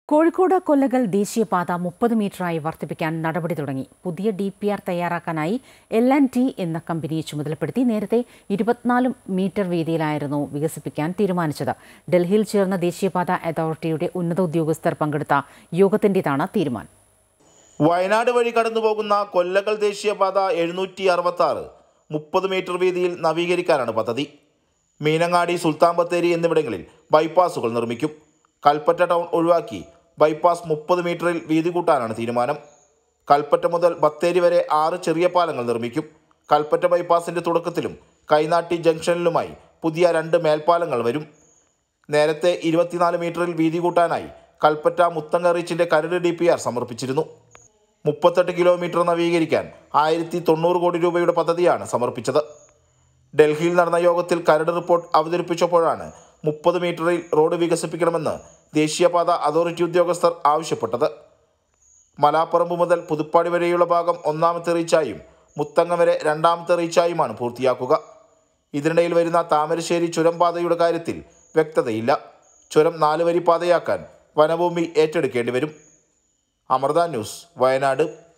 കോഴിക്കോട് കൊല്ലകൽ ദേശീയപാത 30 മീറ്ററായി വർദ്ധിപ്പിക്കാൻ നടപടി തുടങ്ങി. പുതിയ DPR തയ്യാറാക്കാനായി L&T എന്ന കമ്പനിയെ ചുമതലപ്പെടുത്തി. നേരത്തെ 24 മീറ്റർ വീതിയിലായിരുന്നു വികസിപ്പിക്കാൻ തീരുമാനിച്ചത്. ഡൽഹിയിൽ ചേർന്ന ദേശീയപാത അതോറിറ്റിയുടെ ഉന്നത ഉദ്യോഗസ്ഥർ പങ്കെടുത്ത യോഗത്തിന്റേതാണ് തീരുമാനം. വയനാട് വഴി കടന്നുപോകുന്ന കൊല്ലകൽ ദേശീയപാത 766 30 മീറ്റർ വീതിയിൽ നവീകരിക്കാനാണ് പദ്ധതി. മീനങ്ങാടി, സുൽത്താൻ ബത്തേരി എന്നിവിടങ്ങളിൽ ബൈപ്പാസുകൾ നിർമ്മിക്കും. കൽപ്പറ്റ ടൗൺ ഒഴിവാക്കി ബൈപ്പാസ് 30 മീറ്ററിൽ വീതി കൂട്ടാനാണ് തീരുമാനം. കൽപ്പറ്റ മുതൽ ബത്തേരി വരെ 6 ചെറിയ പാലങ്ങൾ നിർമ്മിക്കും. കൽപ്പറ്റ ബൈപ്പാസിന്റെ തുടക്കത്തിലും കൈനാട്ടി ജംഗ്ഷനിലുമായി പുതിയ 2 മേൽപ്പാലങ്ങൾ വരും. നേരത്തെ 24 മീറ്ററിൽ വീതി കൂട്ടാനായി കൽപ്പറ്റ മുത്തങ്ങ റീച്ചിന്റെ കരട് DPR സമർപ്പിച്ചിരുന്നു. 38 കിലോമീറ്റർ നവീകരിക്കാൻ 1090 കോടി രൂപയുടെ പദ്ധതിയാണ് സമർപ്പിച്ചത്. ഡൽഹിയിൽ നടന്ന യോഗത്തിൽ കരട് റിപ്പോർട്ട് അവതരിപ്പിച്ചപ്പോഴാണ് 30 മീറ്ററിൽ റോഡ് വികസിപ്പിക്കണമെന്ന് ദേശീയപാത അതോറിറ്റി ഉദ്യോഗസ്ഥർ ആവശ്യപ്പെട്ടത്. മലാപ്പറമ്പ് മുതൽ പുതുപ്പാടി വരെയുള്ള ഭാഗം 1ാമത്തെ റീച്ചായും മുത്തങ്ങ വരെ 2ാമത്തെ റീച്ചായുമാണ് പൂർത്തിയാക്കുക. ഇതിനിടയിൽ വരുന്ന താമരശ്ശേരി ചുരം പാതയുടെ കാര്യത്തിൽ വ്യക്തതയില്ല. ചുരം 4 വരി പാതയാക്കാൻ വനഭൂമി ഏറ്റെടുക്കേണ്ടി വരും. അമൃത ന്യൂസ്, വയനാട്.